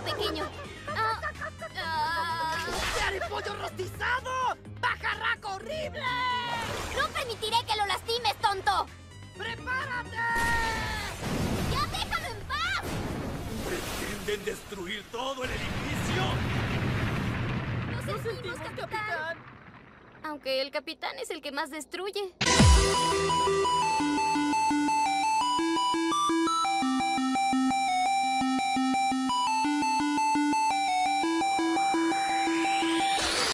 pequeño. ¡Te haré pollo rostizado! ¡Pajarraco horrible! ¡No permitiré que lo lastimes, tonto! ¡Prepárate! ¡Ya déjalo en paz! ¿Pretenden destruir todo el edificio? ¡Lo sentimos, capitán! Aunque el capitán es el que más destruye.